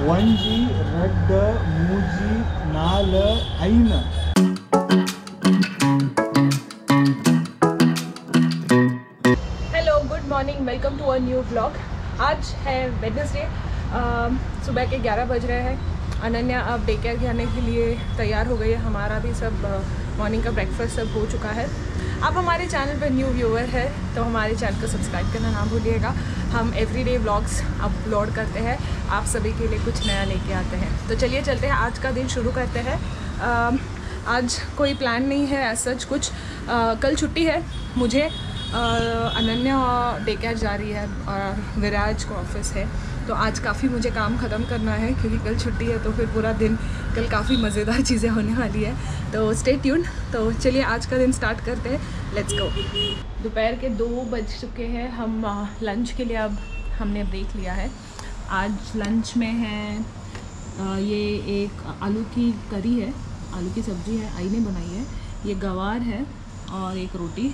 ಒಂಜಿ ರೆಡ್ ಮೂಜಿ ನಾಲ್ ಐನ್. Hello, good morning, welcome to a new vlog. आज है वेडनेसडे, सुबह के 11 बज रहे हैं। अनन्या अब डे केयर जाने के लिए तैयार हो गई है। हमारा भी सब मॉर्निंग का ब्रेकफास्ट सब हो चुका है। आप हमारे चैनल पर न्यू व्यूअर है तो हमारे चैनल को सब्सक्राइब करना ना भूलिएगा। हम एवरीडे व्लॉग्स अपलोड करते हैं, आप सभी के लिए कुछ नया लेके आते हैं। तो चलिए चलते हैं, आज का दिन शुरू करते हैं। आज कोई प्लान नहीं है ऐसा सच कुछ। कल छुट्टी है मुझे। अनन्या डे केयर जा रही है और विराज को ऑफिस है, तो आज काफ़ी मुझे काम ख़त्म करना है क्योंकि कल छुट्टी है। तो फिर पूरा दिन कल काफ़ी मज़ेदार चीज़ें होने वाली है, तो स्टे ट्यून। तो चलिए आज का दिन स्टार्ट करते हैं, लेट्स गो। दोपहर के 2 बज चुके हैं। हम लंच के लिए अब हमने देख लिया है। आज लंच में है ये एक आलू की करी है, आलू की सब्ज़ी है, आई ने बनाई है। ये गवार है और एक रोटी।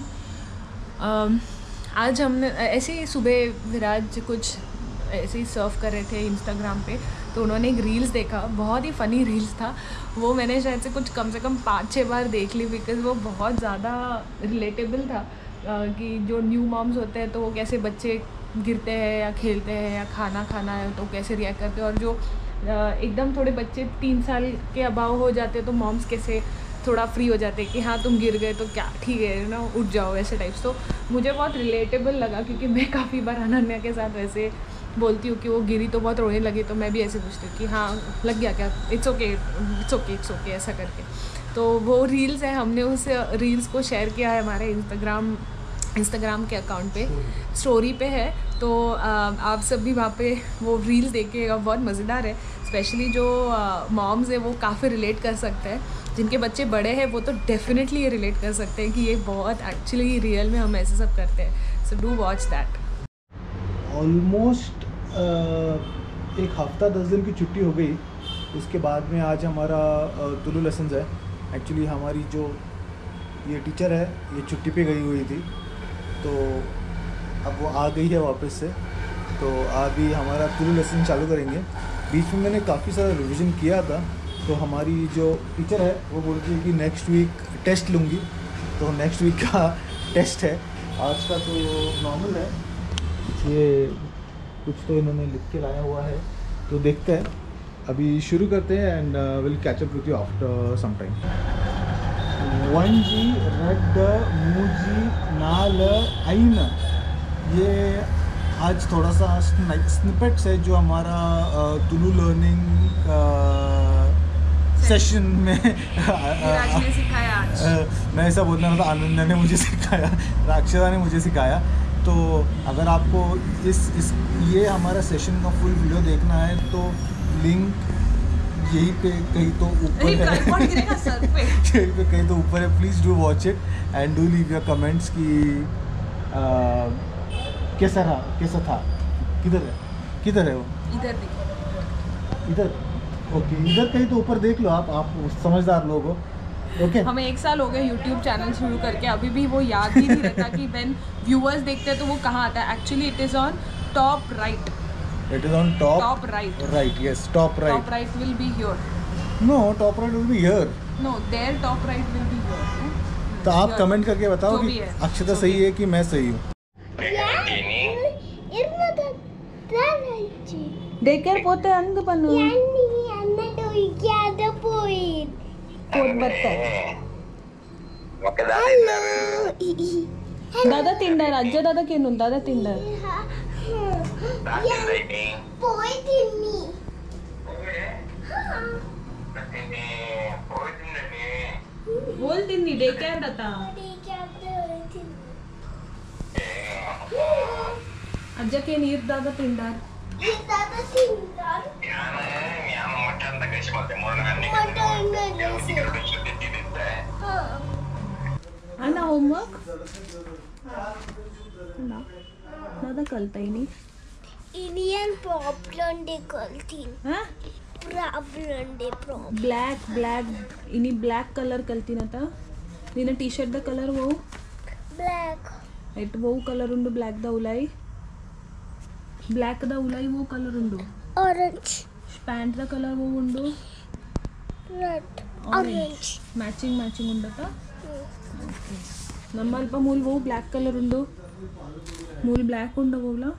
आज हमने ऐसे ही सुबह विराज कुछ ऐसे ही सर्व कर रहे थे इंस्टाग्राम पे, तो उन्होंने एक रील्स देखा, बहुत ही फ़नी रील्स था वो। मैंने शायद से कम 5-6 बार देख ली, बिकॉज़ वो बहुत ज़्यादा रिलेटेबल था कि जो न्यू मॉम्स होते हैं तो वो कैसे बच्चे गिरते हैं या खेलते हैं या खाना खाना है तो कैसे रिएक्ट करते हैं, और जो एकदम थोड़े बच्चे 3 साल के अबाव हो जाते हैं तो मॉम्स कैसे थोड़ा फ्री हो जाते हैं कि हाँ तुम गिर गए तो क्या ठीक है ना, उठ जाओ, ऐसे टाइप्स। तो मुझे बहुत रिलेटेबल लगा क्योंकि मैं काफ़ी बार अनन्या के साथ वैसे बोलती हूँ कि वो गिरी तो बहुत रोने लगी, तो मैं भी ऐसे पूछती हूँ कि हाँ लग गया क्या, it's okay it's okay it's okay ऐसा करके। तो वो रील्स है, हमने उस रील्स को शेयर किया है हमारे इंस्टाग्राम के अकाउंट पे, स्टोरी पे है। तो आप सब भी वहाँ पे वो रील्स देखिएगा, बहुत मज़ेदार है। स्पेशली जो मॉम्स है वो काफ़ी रिलेट कर सकते हैं, जिनके बच्चे बड़े हैं वो तो डेफिनेटली ये रिलेट कर सकते हैं कि ये बहुत एक्चुअली रियल में हम ऐसे सब करते हैं। So do watch that. Almost एक हफ्ता 10 दिन की छुट्टी हो गई। उसके बाद में आज हमारा तुलु लेसन्स है। एक्चुअली हमारी जो ये टीचर है ये छुट्टी पे गई हुई थी, तो अब वो आ गई है वापस से, तो अभी हमारा तुलु लेसन चालू करेंगे। बीच में मैंने काफ़ी सारा रिवीजन किया था, तो हमारी जो टीचर है वो बोलती है कि नेक्स्ट वीक टेस्ट लूँगी, तो नेक्स्ट वीक का टेस्ट है। आज का तो नॉर्मल है, ये कुछ तो इन्होंने लिख के लाया हुआ है, तो देखते हैं। अभी शुरू करते हैं and will catch up with you after some time. ಒಂಜಿ ರೆಡ್ ಮೂಜಿ नाल ಐन, ये आज थोड़ा सा स्निपेट्स है जो हमारा तुलु लर्निंग सेशन में ने सिखाया आज। मैं ऐसा बोलना था, अनन्या ने मुझे सिखाया, राक्षसा ने मुझे सिखाया। तो अगर आपको इस ये हमारा सेशन का फुल वीडियो देखना है तो लिंक यहीं पे कहीं तो ऊपर है, सर पे यहीं पे कहीं तो ऊपर है। Please do watch it and do leave your comments कि कैसा था। किधर है वो? इधर देखो, इधर ओके, इधर कहीं तो ऊपर देख लो। आप समझदार लोग हो। ओके, हमें 1 साल हो गए यूट्यूब चैनल शुरू करके, अभी भी वो याद ही नहीं रहता कि व्हेन व्यूअर्स देखते हैं तो वो कहाँ आता है। Actually it is on top right. It is on top right. Right, yes, top right. Top right will be here. No, top right will be here. No, there top right will be here. तो आप comment करके बताओ कि अक्षता सही है कि मैं सही हूँ। डेकर पोते अंग पन्नु दादा तिंडर अज्जा दादा केनु दादा तिंडर बोल तिन्नी डेकर दाता अज्जा के नीर दादा तिंडर अन्ना होमवर्क दादा कलता ही नहीं। इंडियन प्रॉब्लम डे कलती हाँ प्रॉब्लम डे प्रॉब्लम ब्लैक इनी ब्लैक कलर कलती ना था नीना टी शर्ट द कलर वो ब्लैक एट वो कलर ब्लैक द उलाई ब्लैक द उलाई वो कलर ऑरेंज ಪ್ಯಾಂಟ್ದ ಕಲರ್ ಉಂಡು Red. ಆರೆಂಜ್ ಮ್ಯಾಚಿಂಗ್ ಉಂಡತ ನಮ್ಮಲ್ಪ ಮೂಲ್ वो ब्लैक कलर ಉಂಡು मूल ब्लैक उंडा बोला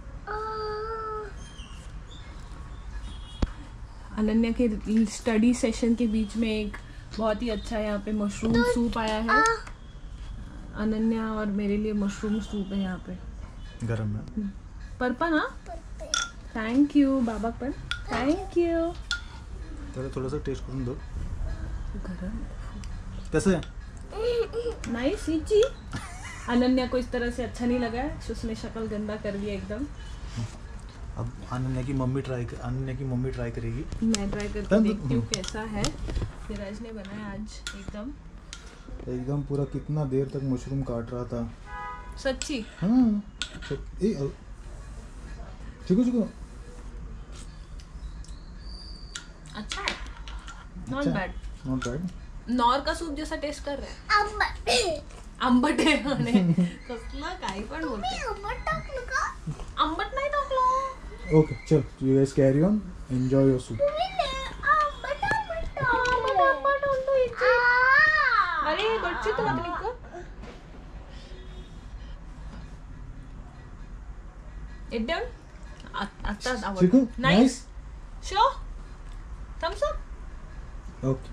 अनन्या के स्टडी सेशन के बीच में एक बहुत ही अच्छा यहाँ पे मशरूम सूप आया है। अनन्या और मेरे लिए मशरूम सूप है यहाँ पे गरम है। परपा ना थैंक यू बाबा पर थैंक यू। चलो थोड़ा सा टेस्ट करूँ दो। गरम कैसे है? नाइस जी। अनन्या को इस तरह से अच्छा नहीं लगा है, उसने शक्ल गंदा कर दिया एकदम। अब अनन्या की मम्मी ट्राई करेगी। मैं ट्राई करके देखती हूँ कैसा है। विराज ने बनाया आज एकदम पूरा कितना देर तक मशरूम काट रहा था। सच्ची। हाँ चिको अच्छा है, नॉट बैड। नॉर का सूप जैसा टेस्ट कर रहा है। आंबट आहे म्हणे कसला काही पण बोलते आंबट नाही टाकलो। ओके चल you guys carry on enjoy your soup. अरे बच्चे तो मत लिखो। एकदम आता चिको nice show thumbs up. Okay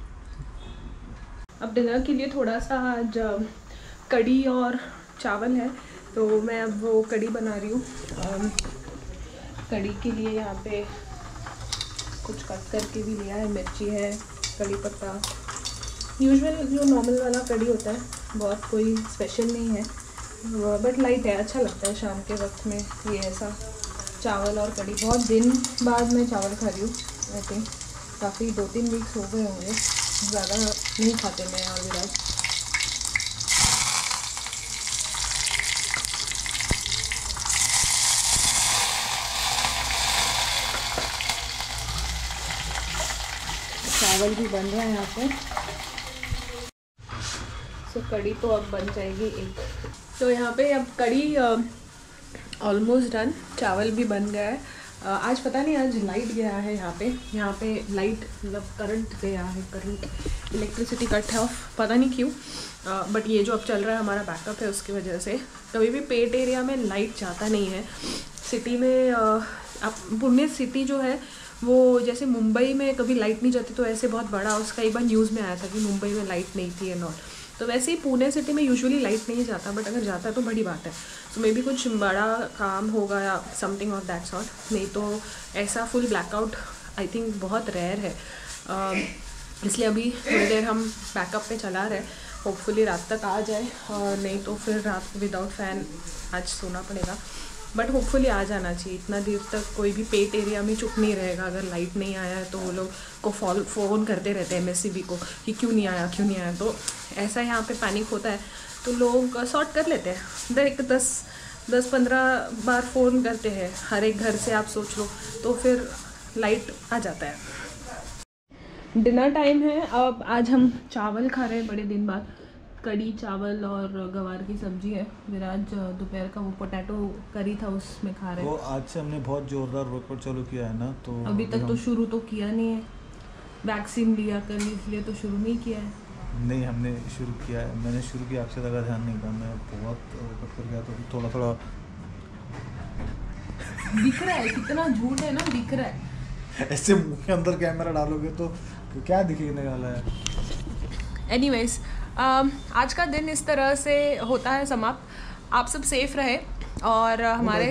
अब डिनर के लिए थोड़ा सा आज कड़ी और चावल है, तो मैं अब वो कड़ी बना रही हूँ। कड़ी के लिए यहाँ पे कुछ कट करके भी लिया है, मिर्ची है, कड़ी पत्ता, यूजुअल जो नॉर्मल वाला कड़ी होता है, बहुत कोई स्पेशल नहीं है बट लाइट है, अच्छा लगता है शाम के वक्त में ये ऐसा चावल और कड़ी। बहुत दिन बाद मैं चावल खा रही हूँ, आई थिंक काफ़ी 2-3 वीक्स हो गए होंगे, ज़्यादा नहीं खाते मैं और विराज। चावल भी बन रहा है यहाँ पे, सो कड़ी तो अब बन जाएगी एक। तो यहाँ पे अब कड़ी ऑलमोस्ट डन, चावल भी बन गया है। आज पता नहीं आज लाइट गया है यहाँ पे लाइट मतलब करंट गया है, करंट इलेक्ट्रिसिटी कट है ऑफ, पता नहीं क्यों बट ये जो अब चल रहा है हमारा बैकअप है उसकी वजह से। कभी भी पेट एरिया में लाइट जाता नहीं है। सिटी में अब पुणे सिटी जो है वो जैसे मुंबई में कभी लाइट नहीं जाती तो ऐसे बहुत बड़ा उसका एक बार न्यूज़ में आया था कि मुंबई में लाइट नहीं थी एंड ऑल, तो वैसे ही पुणे सिटी में यूजुअली लाइट नहीं जाता, बट अगर जाता है तो बड़ी बात है। तो मे बी कुछ बड़ा काम होगा या समथिंग ऑफ दैट सॉर्ट, नहीं तो ऐसा फुल ब्लैकआउट आई थिंक बहुत रेयर है। इसलिए अभी थोड़ी देर हम बैकअप पे चला रहे, होपफुली रात तक आ जाए, और नहीं तो फिर रात विदाउट फैन आज सोना पड़ेगा, बट होपफुली आ जाना चाहिए। इतना देर तक कोई भी पेट एरिया में चुप नहीं रहेगा, अगर लाइट नहीं आया है तो वो लोग को फ़ोन करते रहते हैं MSCB को कि क्यों नहीं आया, तो ऐसा यहाँ पे पैनिक होता है, तो लोग सॉर्ट कर लेते हैं। 10-15 बार फ़ोन करते हैं हर एक घर से, आप सोच लो, तो फिर लाइट आ जाता है। डिनर टाइम है, अब आज हम चावल खा रहे हैं बड़े दिन बाद, कड़ी चावल और गवार की सब्जी है। विराज दोपहर का वो पोटैटो करी था उसमें खा रहे हैं। वो आज से हमने बहुत जोरदार वर्कआउट चालू किया है ना, तो अभी तक तो शुरू तो किया नहीं है, वैक्सीन लिया कल इसलिए तो शुरू नहीं किया है। नहीं हमने शुरू किया है, मैंने शुरू किया, आपसे ज़्यादा ध्यान नहीं था, मैं बहुत वर्कआउट कर गया, तो थोड़ा दिख रहा है कितना झूठ है ना, दिख रहा है। ऐसे मुंह के अंदर कैमरा डालोगे तो क्या दिखने वाला है। एनीवेज आज का दिन इस तरह से होता है समाप्त। आप सब सेफ रहे और हमारे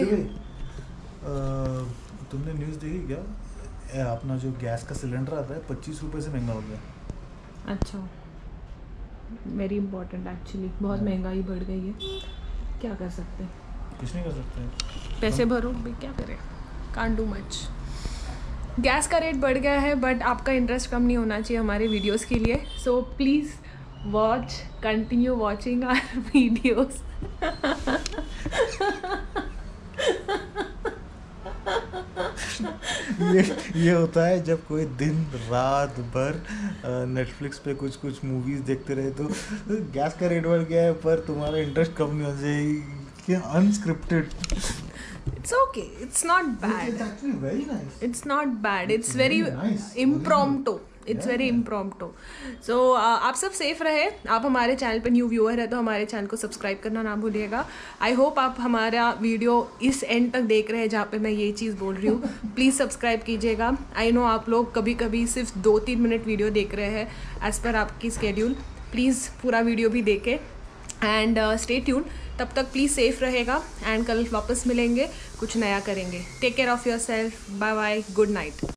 तुमने न्यूज़ देखी क्या, अपना जो गैस का सिलेंडर आता है 25 रुपये से महंगा हो गया। अच्छा, वेरी इंपॉर्टेंट एक्चुअली, बहुत महंगाई बढ़ गई है, क्या कर सकते हैं, कुछ नहीं कर सकते, पैसे भरो भाई, क्या करें, कांट डू मच। गैस का रेट बढ़ गया है बट आपका इंटरेस्ट कम नहीं होना चाहिए हमारे वीडियोस के लिए, so please watch, continue watching our videos. ये होता है जब कोई दिन रात भर नेटफ्लिक्स पे कुछ मूवीज़ देखते रहे, तो गैस का रेट बढ़ गया है पर तुम्हारा इंटरेस्ट कम नहीं होना चाहिए, क्या unscripted. It's okay. It's not bad. It's actually very nice. It's not bad. It's very nice. impromptu. It's Yeah. very impromptu. So आप सब सेफ रहे. आप हमारे चैनल पे न्यू व्यूअर है तो हमारे चैनल को सब्सक्राइब करना ना भूलिएगा. आई होप आप हमारा वीडियो इस एंड तक देख रहे हैं जहाँ पे मैं ये चीज़ बोल रही हूँ. प्लीज़ सब्सक्राइब कीजिएगा. आई नो आप लोग कभी कभी सिर्फ 2-3 मिनट वीडियो देख रहे हैं एज़ पर आपकी स्केड्यूल. प्लीज़ पूरा वीडियो भी देखें एंड स्टे ट्यून. तब तक प्लीज़ सेफ रहेगा एंड कल वापस मिलेंगे, कुछ नया करेंगे. Take care of yourself. Bye bye. Good night.